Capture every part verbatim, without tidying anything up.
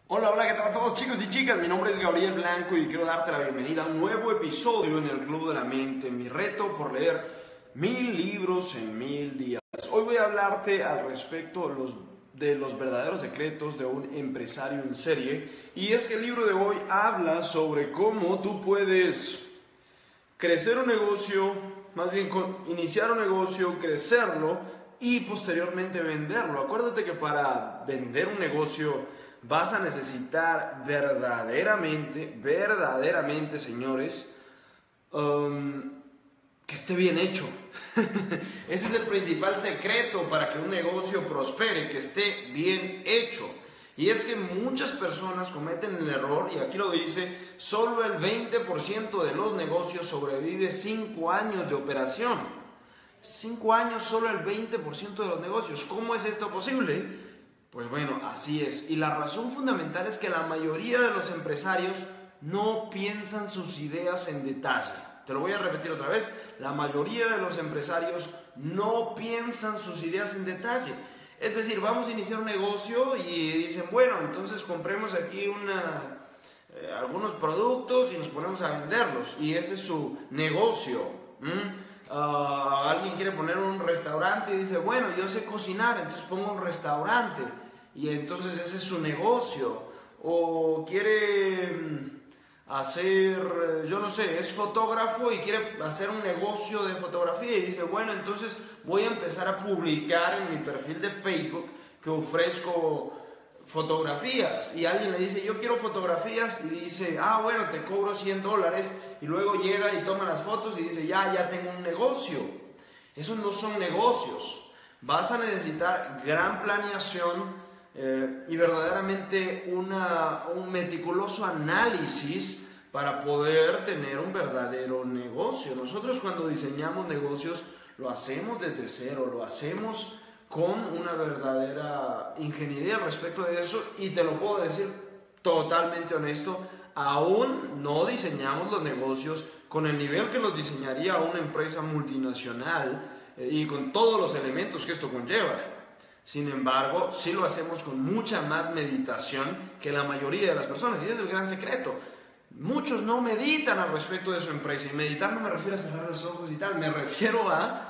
Hola, hola, ¿qué tal a todos chicos y chicas? Mi nombre es Gabriel Blanco y quiero darte la bienvenida a un nuevo episodio en el Club de la Mente, mi reto por leer mil libros en mil días. Hoy voy a hablarte al respecto de los, de los verdaderos secretos de un empresario en serie, y es que el libro de hoy habla sobre cómo tú puedes crecer un negocio, más bien iniciar un negocio, crecerlo y posteriormente venderlo. Acuérdate que para vender un negocio vas a necesitar verdaderamente, verdaderamente, señores, um, que esté bien hecho. Ese es el principal secreto para que un negocio prospere, que esté bien hecho. Y es que muchas personas cometen el error, y aquí lo dice, solo el veinte por ciento de los negocios sobrevive cinco años de operación. cinco años, solo el veinte por ciento de los negocios. ¿Cómo es esto posible? Pues bueno, así es. Y la razón fundamental es que la mayoría de los empresarios no piensan sus ideas en detalle. Te lo voy a repetir otra vez. La mayoría de los empresarios no piensan sus ideas en detalle. Es decir, vamos a iniciar un negocio y dicen, bueno, entonces compremos aquí una, eh, algunos productos y nos ponemos a venderlos. Y ese es su negocio. ¿Mm? Uh, alguien quiere poner un restaurante y dice, bueno, yo sé cocinar, entonces pongo un restaurante. Y entonces ese es su negocio. O quiere hacer, yo no sé, es fotógrafo y quiere hacer un negocio de fotografía y dice, bueno, entonces voy a empezar a publicar en mi perfil de Facebook que ofrezco fotografías. Y alguien le dice, yo quiero fotografías, y dice, ah, bueno, te cobro cien dólares. Y luego llega y toma las fotos y dice, ya, ya tengo un negocio. Esos no son negocios. Vas a necesitar gran planeación, Eh, y verdaderamente una, un meticuloso análisis para poder tener un verdadero negocio. Nosotros cuando diseñamos negocios lo hacemos desde cero, lo hacemos con una verdadera ingeniería al respecto de eso, y te lo puedo decir totalmente honesto, aún no diseñamos los negocios con el nivel que los diseñaría una empresa multinacional eh, y con todos los elementos que esto conlleva. Sin embargo, sí lo hacemos con mucha más meditación que la mayoría de las personas, y ese es el gran secreto. Muchos no meditan al respecto de su empresa, y meditar no me refiero a cerrar los ojos y tal, me refiero a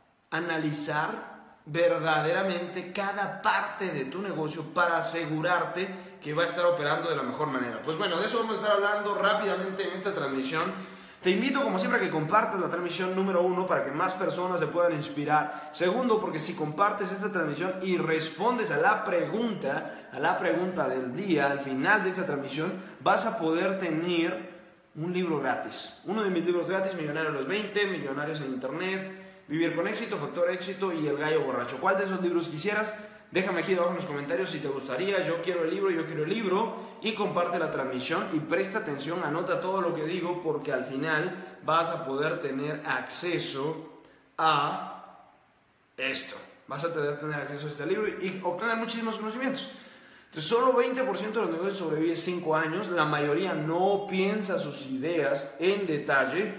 analizar verdaderamente cada parte de tu negocio para asegurarte que va a estar operando de la mejor manera. Pues bueno, de eso vamos a estar hablando rápidamente en esta transmisión. Te invito como siempre a que compartas la transmisión, número uno, para que más personas se puedan inspirar. Segundo, porque si compartes esta transmisión y respondes a la pregunta, a la pregunta del día, al final de esta transmisión, vas a poder tener un libro gratis. Uno de mis libros gratis, Millonarios a los veinte, Millonarios en Internet, Vivir con Éxito, Factor Éxito y El Gallo Borracho. ¿Cuál de esos libros quisieras? Déjame aquí abajo en los comentarios si te gustaría. Yo quiero el libro, yo quiero el libro. Y comparte la transmisión y presta atención, anota todo lo que digo, porque al final vas a poder tener acceso a esto. Vas a poder tener acceso a este libro y obtener muchísimos conocimientos. Entonces, solo veinte por ciento de los negocios sobrevive cinco años. La mayoría no piensa sus ideas en detalle.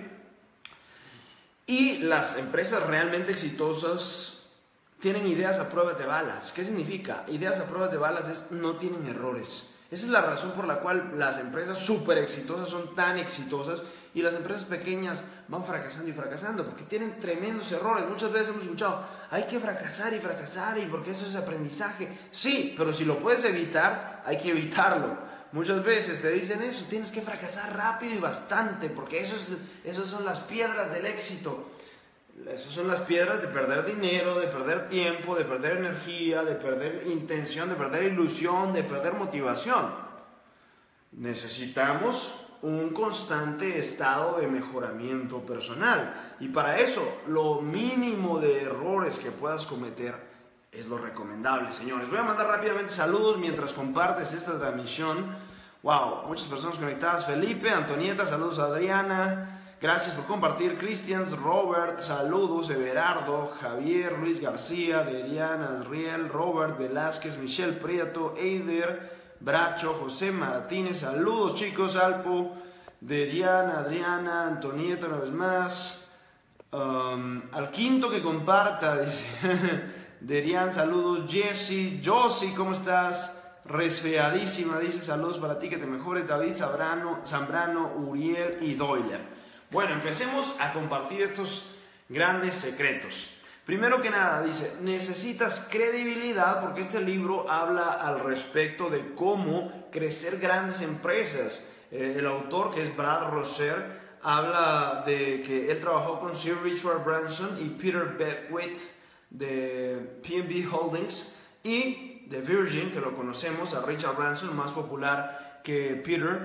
Y las empresas realmente exitosas tienen ideas a pruebas de balas. ¿Qué significa? Ideas a pruebas de balas es no tienen errores. Esa es la razón por la cual las empresas súper exitosas son tan exitosas y las empresas pequeñas van fracasando y fracasando porque tienen tremendos errores. Muchas veces hemos escuchado, hay que fracasar y fracasar y porque eso es aprendizaje. Sí, pero si lo puedes evitar, hay que evitarlo. Muchas veces te dicen eso, tienes que fracasar rápido y bastante porque eso es, esas son las piedras del éxito. Esas son las piedras de perder dinero, de perder tiempo, de perder energía, de perder intención, de perder ilusión, de perder motivación. Necesitamos un constante estado de mejoramiento personal. Y para eso, lo mínimo de errores que puedas cometer es lo recomendable, señores. Voy a mandar rápidamente saludos mientras compartes esta transmisión. Wow, muchas personas conectadas. Felipe, Antonieta, saludos a Adriana. Gracias por compartir. Cristians, Robert, saludos. Everardo, Javier, Luis García, Deriana, Azriel, Robert, Velázquez, Michelle Prieto, Eider, Bracho, José Martínez, saludos chicos. Alpo, Deriana, Adriana, Antonieta una vez más. Um, al quinto que comparta, dice Derian, saludos. Jesse, Josie, ¿cómo estás? resfriadísima, dice saludos para ti, que te mejores, David Zambrano, Zambrano, Uriel y Doyler. Bueno, empecemos a compartir estos grandes secretos. Primero que nada, dice, necesitas credibilidad, porque este libro habla al respecto de cómo crecer grandes empresas. Eh, el autor, que es Brad Rosser, habla de que él trabajó con Sir Richard Branson y Peter Beckwith de P and B Holdings y de Virgin, que lo conocemos, a Richard Branson, más popular que Peter.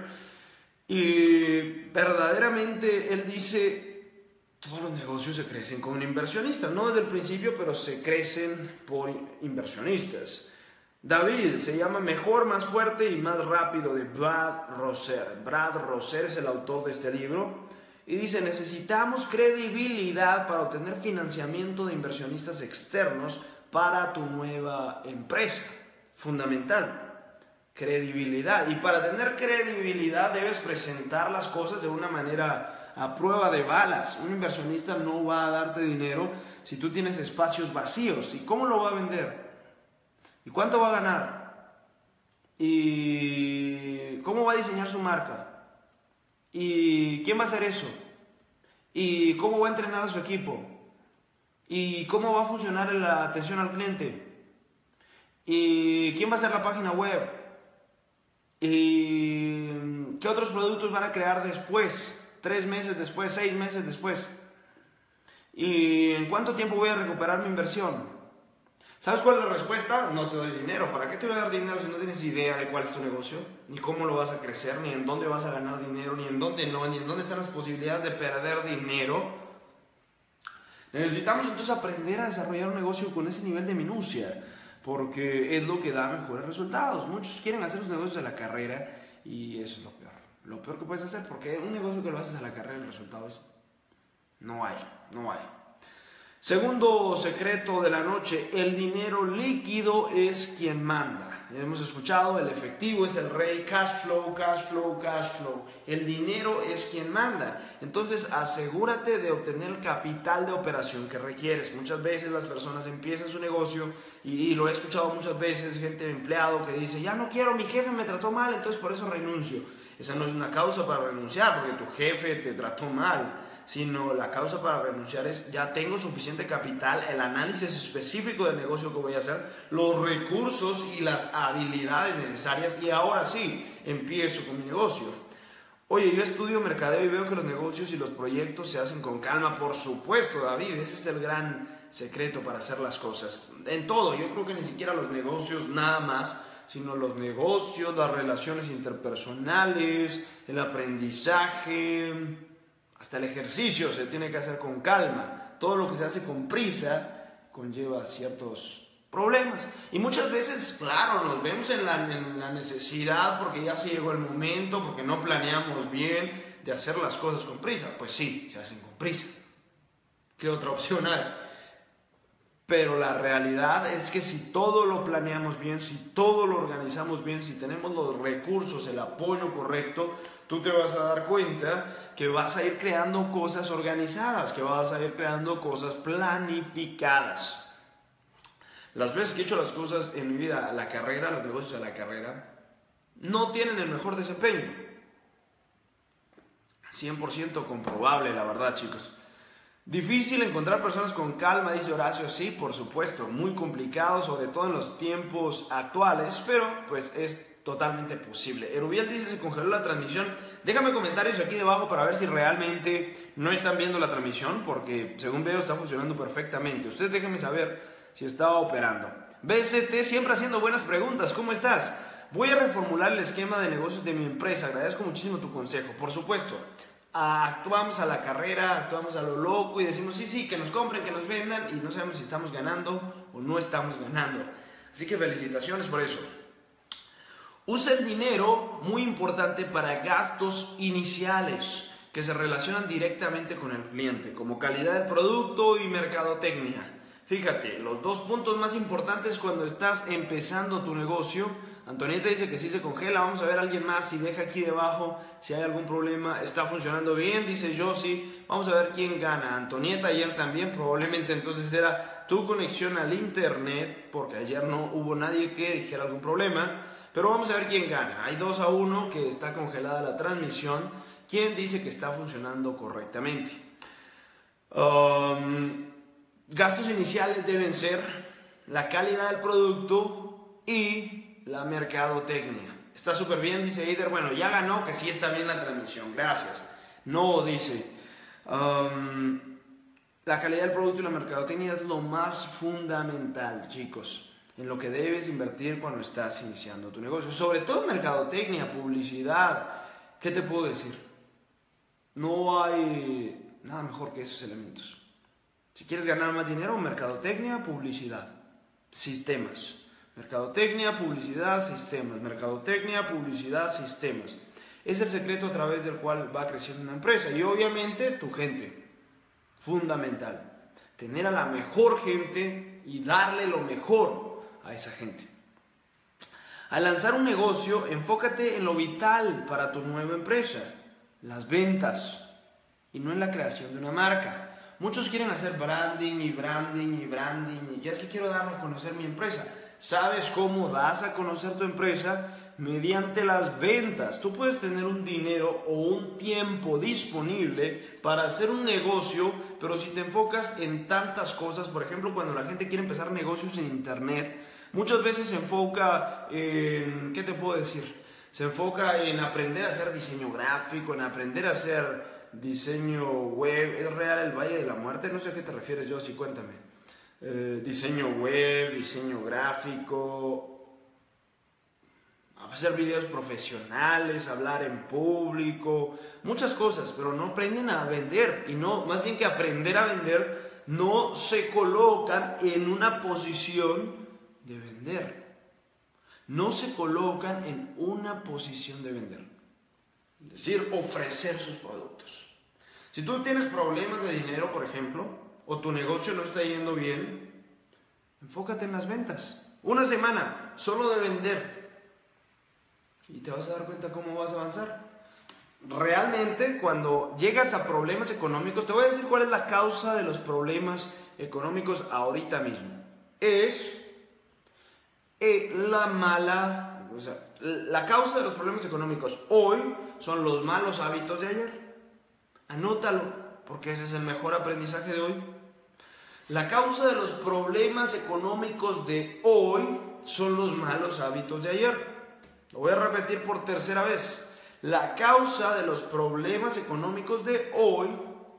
Y verdaderamente él dice, todos los negocios se crecen con un inversionista, no desde el principio, pero se crecen por inversionistas. David se llama Mejor, Más Fuerte y Más Rápido, de Brad Rosser. Brad Rosser es el autor de este libro y dice, necesitamos credibilidad para obtener financiamiento de inversionistas externos para tu nueva empresa. Fundamental. Credibilidad. Y para tener credibilidad debes presentar las cosas de una manera a prueba de balas. Un inversionista no va a darte dinero si tú tienes espacios vacíos. ¿Y cómo lo va a vender? ¿Y cuánto va a ganar? ¿Y cómo va a diseñar su marca? ¿Y quién va a hacer eso? ¿Y cómo va a entrenar a su equipo? ¿Y cómo va a funcionar la atención al cliente? ¿Y quién va a hacer la página web? ¿Y qué otros productos van a crear después? Tres meses después, seis meses después. ¿Y en cuánto tiempo voy a recuperar mi inversión? ¿Sabes cuál es la respuesta? No te doy dinero. ¿Para qué te voy a dar dinero si no tienes idea de cuál es tu negocio? Ni cómo lo vas a crecer, ni en dónde vas a ganar dinero, ni en dónde no, ni en dónde están las posibilidades de perder dinero. Necesitamos entonces aprender a desarrollar un negocio con ese nivel de minucia, porque es lo que da mejores resultados. Muchos quieren hacer los negocios a la carrera y eso es lo peor. Lo peor que puedes hacer, porque un negocio que lo haces a la carrera, el resultado es no hay, no hay. Segundo secreto de la noche, el dinero líquido es quien manda. Hemos escuchado, el efectivo es el rey, cash flow, cash flow, cash flow. El dinero es quien manda. Entonces asegúrate de obtener el capital de operación que requieres. Muchas veces las personas empiezan su negocio y, y lo he escuchado muchas veces, gente empleado que dice, ya no quiero, mi jefe me trató mal, entonces por eso renuncio. Esa no es una causa para renunciar, porque tu jefe te trató mal, sino la causa para renunciar es, ya tengo suficiente capital, el análisis específico del negocio que voy a hacer, los recursos y las habilidades necesarias, y ahora sí, empiezo con mi negocio. Oye, yo estudio mercadeo y veo que los negocios y los proyectos se hacen con calma. Por supuesto, David, ese es el gran secreto para hacer las cosas. En todo, yo creo que ni siquiera los negocios nada más, sino los negocios, las relaciones interpersonales, el aprendizaje, hasta el ejercicio se tiene que hacer con calma. Todo lo que se hace con prisa conlleva ciertos problemas. Y muchas veces, claro, nos vemos en la, en la necesidad porque ya se llegó el momento, porque no planeamos bien de hacer las cosas con prisa. Pues sí, se hacen con prisa. ¿Qué otra opción hay? Pero la realidad es que si todo lo planeamos bien, si todo lo organizamos bien, si tenemos los recursos, el apoyo correcto, tú te vas a dar cuenta que vas a ir creando cosas organizadas, que vas a ir creando cosas planificadas. Las veces que he hecho las cosas en mi vida a la carrera, los negocios a la carrera, no tienen el mejor desempeño. cien por ciento comprobable, la verdad, chicos. Difícil encontrar personas con calma, dice Horacio. Sí, por supuesto, muy complicado, sobre todo en los tiempos actuales, pero pues es totalmente posible. Erubiel dice, se congeló la transmisión. Déjame comentarios aquí debajo para ver si realmente no están viendo la transmisión, porque según veo está funcionando perfectamente. Ustedes déjenme saber si está operando. B C T siempre haciendo buenas preguntas, ¿cómo estás? Voy a reformular el esquema de negocios de mi empresa, agradezco muchísimo tu consejo. Por supuesto, actuamos a la carrera, actuamos a lo loco y decimos sí, sí, que nos compren, que nos vendan, y no sabemos si estamos ganando o no estamos ganando. Así que felicitaciones por eso. Usa el dinero, muy importante, para gastos iniciales que se relacionan directamente con el cliente, como calidad del producto y mercadotecnia. Fíjate, los dos puntos más importantes cuando estás empezando tu negocio. Antonieta dice que sí se congela. Vamos a ver a alguien más si deja aquí debajo si hay algún problema. Está funcionando bien, dice Josie. Vamos a ver quién gana. Antonieta ayer también, probablemente entonces era tu conexión al internet, porque ayer no hubo nadie que dijera algún problema. Pero vamos a ver quién gana. Hay dos a uno que está congelada la transmisión. ¿Quién dice que está funcionando correctamente? Um, gastos iniciales deben ser la calidad del producto y la mercadotecnia. Está súper bien, dice Eider. Bueno, ya ganó, que sí está bien la transmisión. Gracias. No, dice... Um, la calidad del producto y la mercadotecnia es lo más fundamental, chicos, en lo que debes invertir cuando estás iniciando tu negocio. Sobre todo mercadotecnia, publicidad. ¿Qué te puedo decir? No hay nada mejor que esos elementos. Si quieres ganar más dinero, mercadotecnia, publicidad, sistemas. Mercadotecnia, publicidad, sistemas. Mercadotecnia, publicidad, sistemas. Es el secreto a través del cual va creciendo una empresa. Y obviamente tu gente. Fundamental. Tener a la mejor gente y darle lo mejor a esa gente. Al lanzar un negocio, enfócate en lo vital para tu nueva empresa. Las ventas. Y no en la creación de una marca. Muchos quieren hacer branding y branding y branding. Y ya es que quiero dar a conocer mi empresa. ¿Sabes cómo das a conocer tu empresa? Mediante las ventas. Tú puedes tener un dinero o un tiempo disponible para hacer un negocio, pero si te enfocas en tantas cosas, por ejemplo, cuando la gente quiere empezar negocios en internet, muchas veces se enfoca en, ¿qué te puedo decir? Se enfoca en aprender a hacer diseño gráfico, en aprender a hacer diseño web. ¿Es real el Valle de la Muerte? No sé a qué te refieres, Josie, cuéntame. Eh, diseño web, diseño gráfico, hacer videos profesionales, hablar en público, muchas cosas, pero no aprenden a vender. Y no, más bien que aprender a vender, no se colocan en una posición de vender. No se colocan en una posición de vender. Es decir, ofrecer sus productos. Si tú tienes problemas de dinero, por ejemplo, o tu negocio no está yendo bien, enfócate en las ventas. Una semana solo de vender. Y te vas a dar cuenta cómo vas a avanzar. Realmente, cuando llegas a problemas económicos, te voy a decir cuál es la causa de los problemas económicos ahorita mismo. Es eh, la mala, o sea, la causa de los problemas económicos hoy son los malos hábitos de ayer. Anótalo, porque ese es el mejor aprendizaje de hoy. La causa de los problemas económicos de hoy son los malos hábitos de ayer. Lo voy a repetir por tercera vez. La causa de los problemas económicos de hoy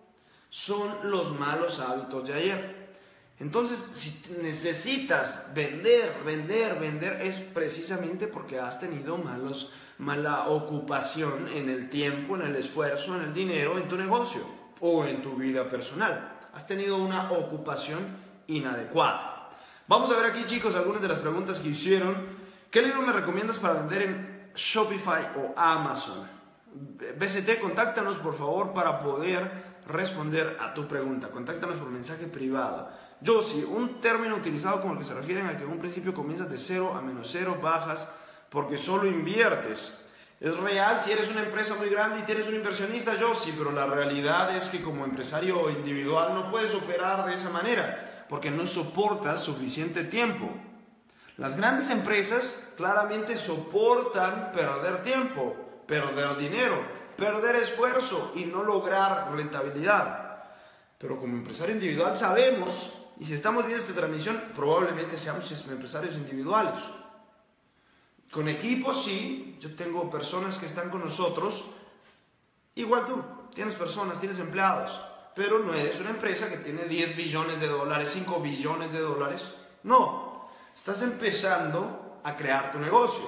son los malos hábitos de ayer. Entonces, si necesitas vender, vender, vender, es precisamente porque has tenido malos, mala ocupación en el tiempo, en el esfuerzo, en el dinero, en tu negocio o en tu vida personal. Has tenido una ocupación inadecuada. Vamos a ver aquí, chicos, algunas de las preguntas que hicieron. ¿Qué libro me recomiendas para vender en Shopify o Amazon? B C T, contáctanos por favor para poder responder a tu pregunta. Contáctanos por mensaje privado. Josie, un término utilizado como el que se refieren a que en un principio comienzas de cero a menos cero, bajas porque solo inviertes. Es real si eres una empresa muy grande y tienes un inversionista, Josie, pero la realidad es que como empresario individual no puedes operar de esa manera porque no soportas suficiente tiempo. Las grandes empresas claramente soportan perder tiempo, perder dinero, perder esfuerzo y no lograr rentabilidad. Pero como empresario individual sabemos, y si estamos viendo esta transmisión, probablemente seamos empresarios individuales. Con equipos sí, yo tengo personas que están con nosotros, igual tú, tienes personas, tienes empleados, pero no eres una empresa que tiene diez billones de dólares, cinco billones de dólares, no. Estás empezando a crear tu negocio.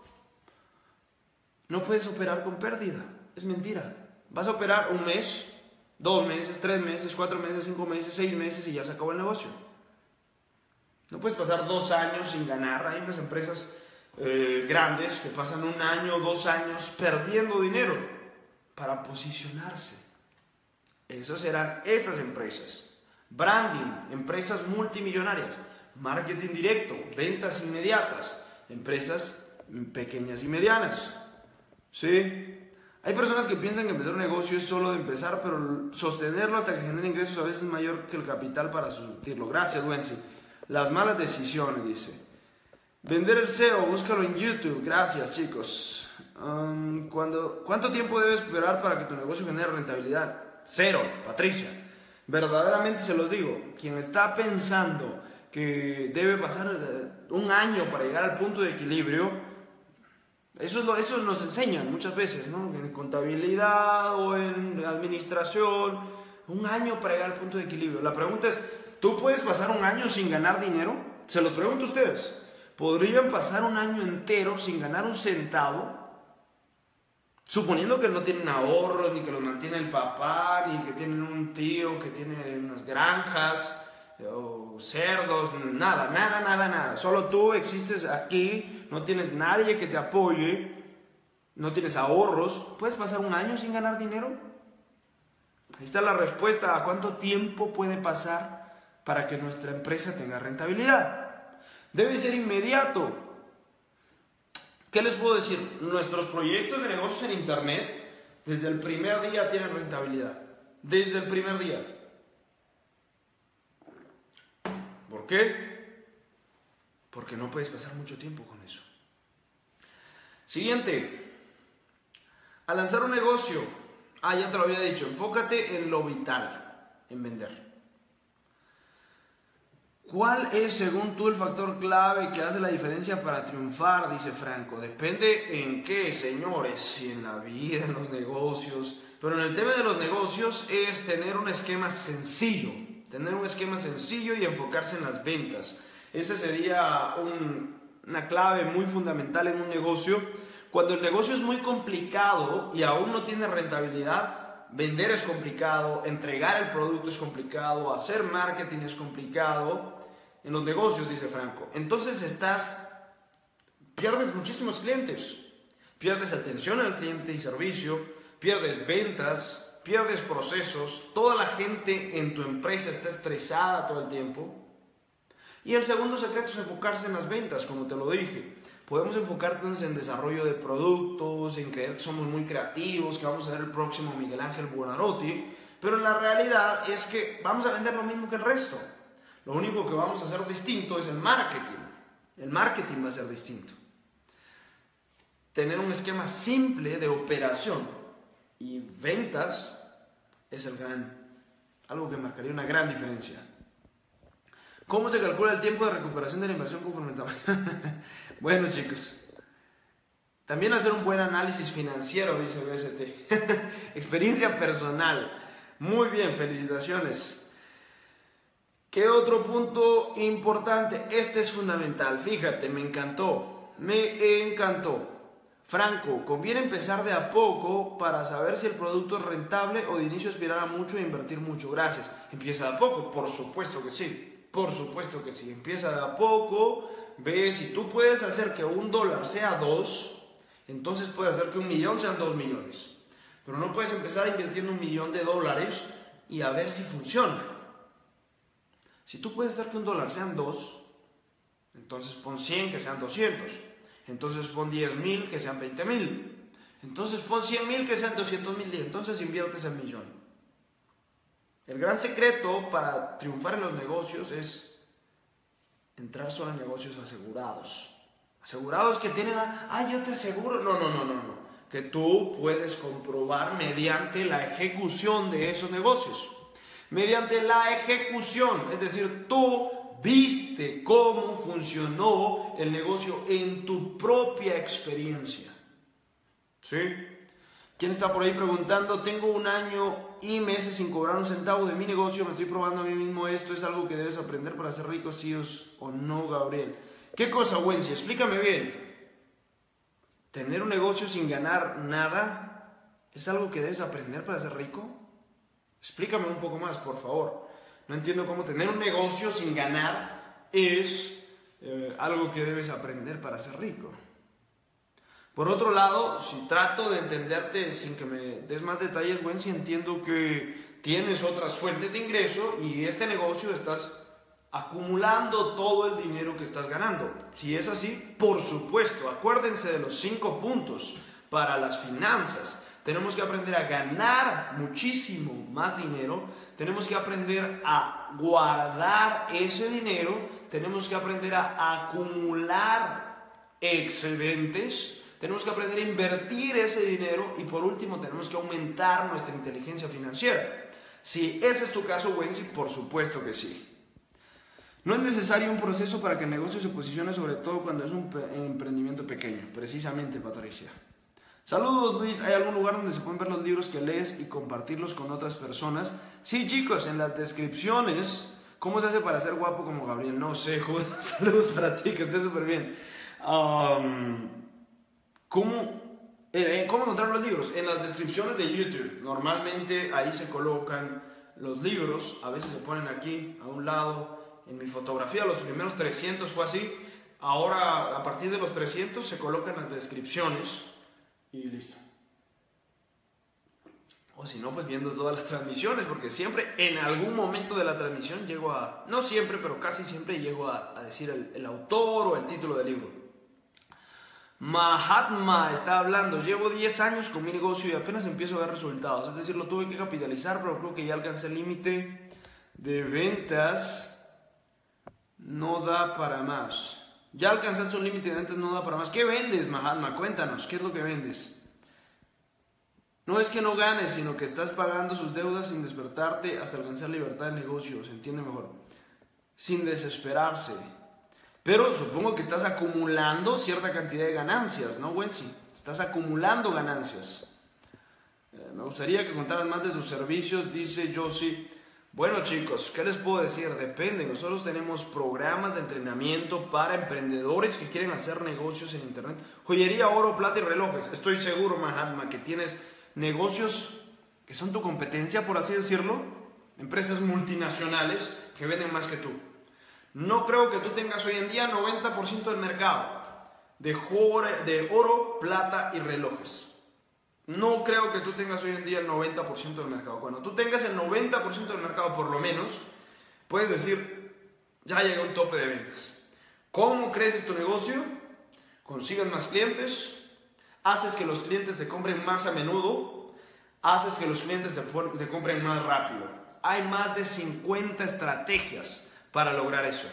No puedes operar con pérdida. Es mentira. Vas a operar un mes, dos meses, tres meses, cuatro meses, cinco meses, seis meses y ya se acabó el negocio. No puedes pasar dos años sin ganar. Hay unas empresas eh, grandes que pasan un año, dos años perdiendo dinero para posicionarse. Esas serán esas empresas. Branding, empresas multimillonarias. Marketing directo, ventas inmediatas, empresas pequeñas y medianas. ¿Sí? Hay personas que piensan que empezar un negocio es solo de empezar, pero sostenerlo hasta que genere ingresos a veces es mayor que el capital para surtirlo. Gracias, Wency. Las malas decisiones, dice. Vender el S E O, búscalo en YouTube. Gracias, chicos. Um, cuando, ¿Cuánto tiempo debes esperar para que tu negocio genere rentabilidad? Cero, Patricia. Verdaderamente se los digo. Quien está pensando que debe pasar un año para llegar al punto de equilibrio, eso, es lo, eso nos enseñan muchas veces, ¿no? En contabilidad o en administración, un año para llegar al punto de equilibrio. La pregunta es, ¿tú puedes pasar un año sin ganar dinero? Se los pregunto a ustedes. ¿Podrían pasar un año entero sin ganar un centavo? Suponiendo que no tienen ahorros, ni que los mantiene el papá, ni que tienen un tío que tiene unas granjas, o cerdos, nada, nada, nada, nada. Solo tú existes aquí, no tienes nadie que te apoye, no tienes ahorros. ¿Puedes pasar un año sin ganar dinero? Ahí está la respuesta a cuánto tiempo puede pasar para que nuestra empresa tenga rentabilidad. Debe ser inmediato. ¿Qué les puedo decir? Nuestros proyectos de negocios en internet desde el primer día tienen rentabilidad. Desde el primer día. ¿Por qué? Porque no puedes pasar mucho tiempo con eso. Siguiente. Al lanzar un negocio, ah, ya te lo había dicho, enfócate en lo vital, en vender. ¿Cuál es, según tú, el factor clave que hace la diferencia para triunfar? Dice Franco. Depende en qué, señores, si en la vida, en los negocios. Pero en el tema de los negocios es tener un esquema sencillo. Tener un esquema sencillo y enfocarse en las ventas. Esa sería un, una clave muy fundamental en un negocio. Cuando el negocio es muy complicado y aún no tiene rentabilidad, vender es complicado, entregar el producto es complicado, hacer marketing es complicado. En los negocios, dice Franco. Entonces estás, pierdes muchísimos clientes, pierdes atención al cliente y servicio, pierdes ventas, pierdes procesos, toda la gente en tu empresa está estresada todo el tiempo. Y el segundo secreto es enfocarse en las ventas, como te lo dije. Podemos enfocarnos en desarrollo de productos, en creer que somos muy creativos, que vamos a ser el próximo Miguel Ángel Buonarroti, pero la realidad es que vamos a vender lo mismo que el resto. Lo único que vamos a hacer distinto es el marketing. El marketing va a ser distinto. Tener un esquema simple de operación y ventas es el gran, algo que marcaría una gran diferencia. ¿Cómo se calcula el tiempo de recuperación de la inversión conforme el tamaño? Bueno, chicos, también hacer un buen análisis financiero, dice B S T. Experiencia personal. Muy bien, felicitaciones. ¿Qué otro punto importante? Este es fundamental. Fíjate, me encantó. Me encantó. Franco, conviene empezar de a poco para saber si el producto es rentable o de inicio aspirar a mucho e invertir mucho. Gracias. Empieza de a poco, por supuesto que sí. Por supuesto que sí. Empieza de a poco. Ve, si tú puedes hacer que un dólar sea dos, entonces puedes hacer que un millón sean dos millones. Pero no puedes empezar invirtiendo un millón de dólares y a ver si funciona. Si tú puedes hacer que un dólar sean dos, entonces pon cien que sean doscientos. Entonces pon diez mil que sean veinte mil. Entonces pon cien mil que sean doscientos mil y entonces inviertes el millón. El gran secreto para triunfar en los negocios es entrar solo en negocios asegurados. Asegurados que tienen, a, ah, yo te aseguro. No, no, no, no, no. Que tú puedes comprobar mediante la ejecución de esos negocios. Mediante la ejecución, es decir, tú viste cómo funcionó el negocio en tu propia experiencia. ¿Sí? ¿Quién está por ahí preguntando? Tengo un año y meses sin cobrar un centavo de mi negocio, me estoy probando a mí mismo esto, ¿es algo que debes aprender para ser rico, sí o no, Gabriel? ¿Qué cosa, Wency? Explícame bien. ¿Tener un negocio sin ganar nada es algo que debes aprender para ser rico? Explícame un poco más, por favor. No entiendo cómo tener un negocio sin ganar es eh, algo que debes aprender para ser rico. Por otro lado, si trato de entenderte sin que me des más detalles, bueno, si entiendo que tienes otras fuentes de ingreso y este negocio estás acumulando todo el dinero que estás ganando. Si es así, por supuesto, acuérdense de los cinco puntos para las finanzas. Tenemos que aprender a ganar muchísimo más dinero, tenemos que aprender a guardar ese dinero, tenemos que aprender a acumular excedentes, tenemos que aprender a invertir ese dinero y por último tenemos que aumentar nuestra inteligencia financiera. Si ese es tu caso, Wensi, por supuesto que sí. No es necesario un proceso para que el negocio se posicione, sobre todo cuando es un emprendimiento pequeño. Precisamente, Patricia. Saludos, Luis. ¿Hay algún lugar donde se pueden ver los libros que lees y compartirlos con otras personas? Sí, chicos, en las descripciones. ¿Cómo se hace para ser guapo como Gabriel? No sé, joder. Saludos para ti, que estés súper bien. Um, ¿cómo, eh, ¿Cómo encontrar los libros? En las descripciones de YouTube. Normalmente ahí se colocan los libros. A veces se ponen aquí, a un lado. En mi fotografía, los primeros trescientos fue así. Ahora, a partir de los trescientos, se colocan las descripciones. Y listo. O si no, pues viendo todas las transmisiones, porque siempre en algún momento de la transmisión llego a, no siempre, pero casi siempre llego a, a decir el, el autor o el título del libro. Mahatma está hablando, llevo diez años con mi negocio y apenas empiezo a ver resultados. Es decir, lo tuve que capitalizar, pero creo que ya alcancé el límite de ventas. No da para más. Ya alcanzaste un límite de ventas, no da para más. ¿Qué vendes, Mahatma? Cuéntanos, ¿qué es lo que vendes? No es que no ganes, sino que estás pagando sus deudas sin despertarte hasta alcanzar libertad de negocio. Se entiende mejor. Sin desesperarse. Pero supongo que estás acumulando cierta cantidad de ganancias, ¿no, Wensi? Estás acumulando ganancias. Eh, me gustaría que contaras más de tus servicios, dice Josie. Bueno, chicos, ¿qué les puedo decir? Depende. Nosotros tenemos programas de entrenamiento para emprendedores que quieren hacer negocios en internet. Joyería, oro, plata y relojes. Estoy seguro, Mahatma, que tienes negocios que son tu competencia, por así decirlo. Empresas multinacionales que venden más que tú. No creo que tú tengas hoy en día noventa por ciento del mercado de oro, de oro, plata y relojes. No creo que tú tengas hoy en día el noventa por ciento del mercado. Cuando tú tengas el noventa por ciento del mercado, por lo menos, puedes decir, ya llegó un tope de ventas. ¿Cómo creces tu negocio? Consigues más clientes, haces que los clientes te compren más a menudo, haces que los clientes te, te compren más rápido. Hay más de cincuenta estrategias para lograr eso.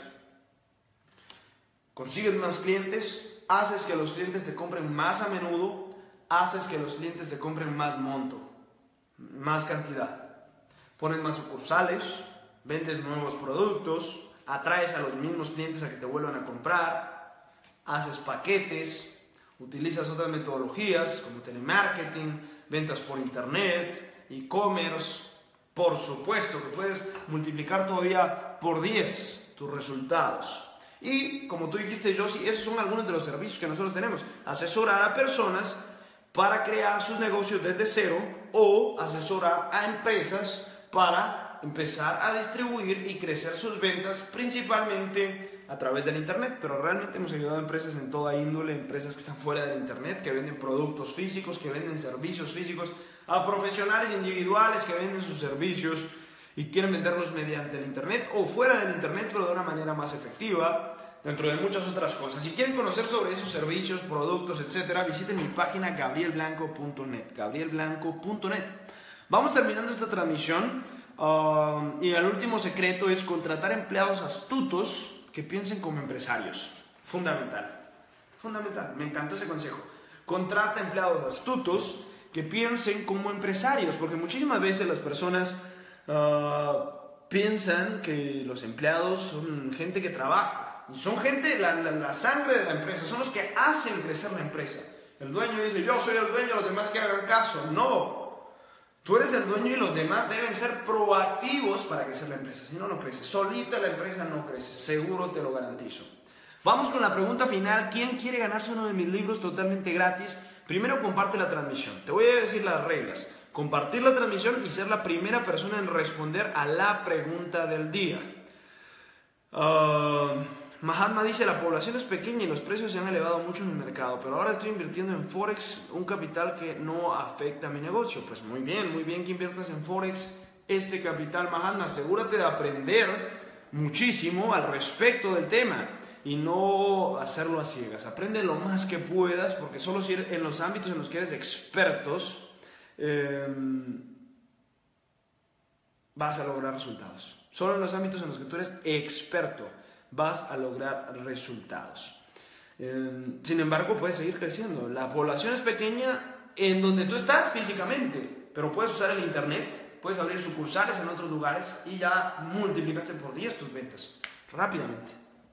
Consigues más clientes, haces que los clientes te compren más a menudo, haces que los clientes te compren más monto, más cantidad. Pones más sucursales, vendes nuevos productos, atraes a los mismos clientes a que te vuelvan a comprar, haces paquetes, utilizas otras metodologías como telemarketing, ventas por internet, e-commerce. Por supuesto que puedes multiplicar todavía por diez tus resultados. Y como tú dijiste, Josie, esos son algunos de los servicios que nosotros tenemos. Asesorar a personas para crear sus negocios desde cero o asesorar a empresas para empezar a distribuir y crecer sus ventas principalmente a través del internet. Pero realmente hemos ayudado a empresas en toda índole, empresas que están fuera del internet, que venden productos físicos, que venden servicios físicos, a profesionales individuales que venden sus servicios y quieren venderlos mediante el internet o fuera del internet, pero de una manera más efectiva, dentro de muchas otras cosas. Si quieren conocer sobre esos servicios, productos, etcétera, visiten mi página gabriel blanco punto net, gabriel blanco punto net. Vamos terminando esta transmisión uh, y el último secreto es contratar empleados astutos que piensen como empresarios. Fundamental, fundamental, me encantó ese consejo. Contrata empleados astutos que piensen como empresarios, porque muchísimas veces las personas uh, piensan que los empleados son gente que trabaja, y son gente, la, la, la sangre de la empresa, son los que hacen crecer la empresa. El dueño dice, yo soy el dueño, los demás que hagan caso. No, tú eres el dueño y los demás deben ser proactivos para crecer la empresa, si no, no crece. Solita la empresa no crece, seguro te lo garantizo. Vamos con la pregunta final. ¿Quién quiere ganarse uno de mis libros totalmente gratis? Primero, comparte la transmisión. Te voy a decir las reglas. Compartir la transmisión y ser la primera persona en responder a la pregunta del día. Uh, Mahatma dice, la población es pequeña y los precios se han elevado mucho en el mercado, pero ahora estoy invirtiendo en Forex, un capital que no afecta a mi negocio. Pues muy bien, muy bien que inviertas en Forex este capital, Mahatma. Asegúrate de aprender muchísimo al respecto del tema y no hacerlo a ciegas. Aprende lo más que puedas, porque solo si en los ámbitos en los que eres expertos eh, vas a lograr resultados. Solo en los ámbitos en los que tú eres experto vas a lograr resultados. Eh, sin embargo, puedes seguir creciendo. La población es pequeña en donde tú estás físicamente, pero puedes usar el internet, puedes abrir sucursales en otros lugares y ya multiplicaste por diez tus ventas rápidamente.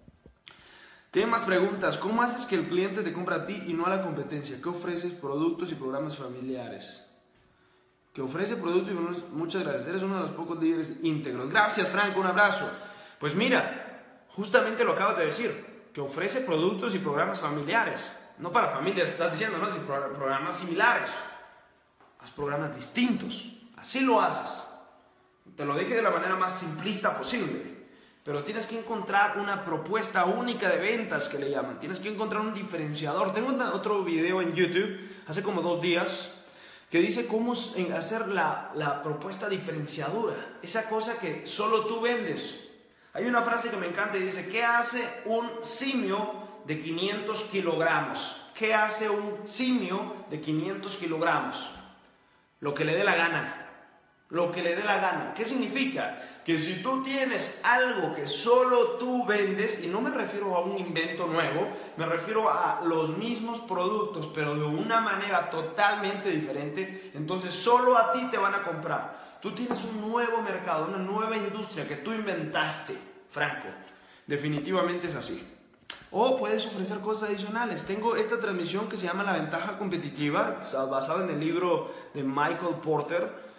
Tienen más preguntas. ¿Cómo haces que el cliente te compre a ti y no a la competencia? ¿Qué ofreces? Productos y programas familiares. Que ofrece productos y programas. Muchas gracias. Eres uno de los pocos líderes íntegros. Gracias, Franco. Un abrazo. Pues mira, justamente lo acabas de decir. Que ofrece productos y programas familiares. No para familias, estás diciendo, ¿no? Sino programas similares. Haz programas distintos. Así lo haces. Te lo dije de la manera más simplista posible. Pero tienes que encontrar una propuesta única de ventas que le llaman. Tienes que encontrar un diferenciador. Tengo otro video en YouTube, hace como dos días, que dice cómo hacer la, la propuesta diferenciadora. Esa cosa que solo tú vendes. Hay una frase que me encanta y dice, ¿qué hace un simio de quinientos kilogramos? ¿Qué hace un simio de quinientos kilogramos? Lo que le dé la gana. Lo que le dé la gana. ¿Qué significa? Que si tú tienes algo que solo tú vendes, y no me refiero a un invento nuevo, me refiero a los mismos productos, pero de una manera totalmente diferente, entonces solo a ti te van a comprar. Tú tienes un nuevo mercado, una nueva industria que tú inventaste, Franco. Definitivamente es así. O puedes ofrecer cosas adicionales. Tengo esta transmisión que se llama La Ventaja Competitiva, basada en el libro de Michael Porter,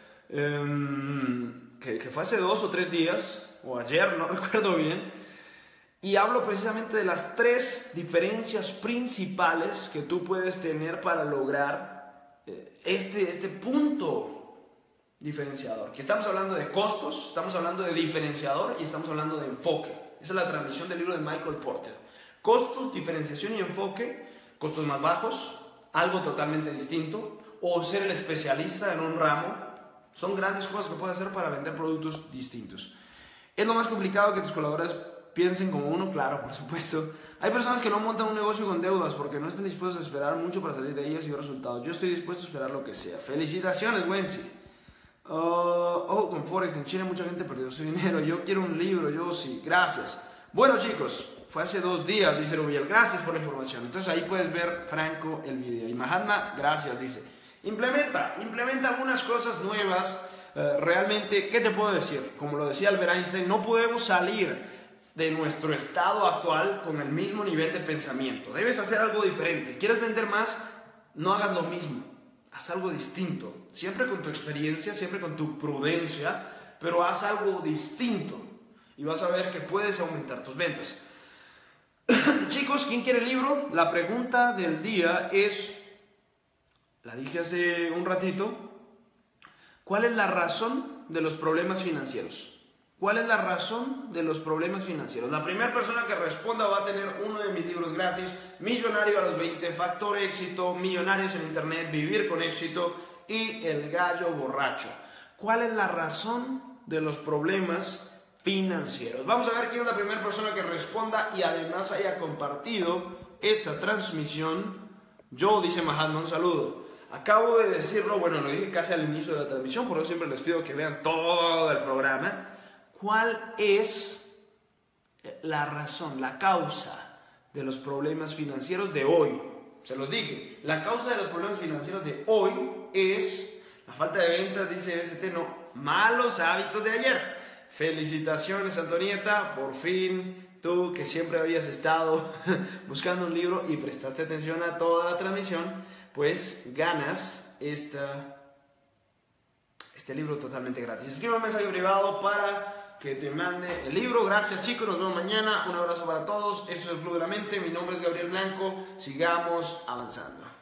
Um, que, que fue hace dos o tres días, o ayer, no recuerdo bien, y hablo precisamente de las tres diferencias principales que tú puedes tener para lograr eh, este, este punto diferenciador. Que estamos hablando de costos, estamos hablando de diferenciador y estamos hablando de enfoque. Esa es la transmisión del libro de Michael Porter. Costos, diferenciación y enfoque. Costos más bajos, algo totalmente distinto, o ser el especialista en un ramo. Son grandes cosas que puedes hacer para vender productos distintos. ¿Es lo más complicado que tus colaboradores piensen como uno? Claro, por supuesto. Hay personas que no montan un negocio con deudas porque no están dispuestos a esperar mucho para salir de ellas y ver resultados. Yo estoy dispuesto a esperar lo que sea. Felicitaciones, Wency. Uh, oh, con Forex en China mucha gente perdió su dinero. Yo quiero un libro, yo sí. Gracias. Bueno, chicos, fue hace dos días, dice Rubiel. Gracias por la información. Entonces ahí puedes ver, Franco, el video. Y Mahatma, gracias, dice. Implementa, implementa algunas cosas nuevas. Uh, realmente, ¿qué te puedo decir? Como lo decía Albert Einstein, no podemos salir de nuestro estado actual con el mismo nivel de pensamiento. Debes hacer algo diferente. ¿Quieres vender más? No hagas lo mismo. Haz algo distinto. Siempre con tu experiencia, siempre con tu prudencia, pero haz algo distinto. Y vas a ver que puedes aumentar tus ventas. Chicos, ¿quién quiere el libro? La pregunta del día es... La dije hace un ratito. ¿Cuál es la razón de los problemas financieros? ¿Cuál es la razón de los problemas financieros? La primera persona que responda va a tener uno de mis libros gratis. Millonario a los veinte, Factor Éxito, Millonarios en Internet, Vivir con Éxito y El Gallo Borracho. ¿Cuál es la razón de los problemas financieros? Vamos a ver quién es la primera persona que responda y además haya compartido esta transmisión. Yo, dice Mahatma, un saludo. Acabo de decirlo, bueno, lo dije casi al inicio de la transmisión, por eso siempre les pido que vean todo el programa. ¿Cuál es la razón, la causa de los problemas financieros de hoy? Se los dije, la causa de los problemas financieros de hoy es la falta de ventas, dice S T, no, malos hábitos de ayer. Felicitaciones, Antonieta, por fin. Tú que siempre habías estado buscando un libro y prestaste atención a toda la transmisión, pues ganas esta, este libro totalmente gratis. Escribe un mensaje privado para que te mande el libro. Gracias, chicos, nos vemos mañana. Un abrazo para todos. Esto es el Club de la Mente. Mi nombre es Gabriel Blanco. Sigamos avanzando.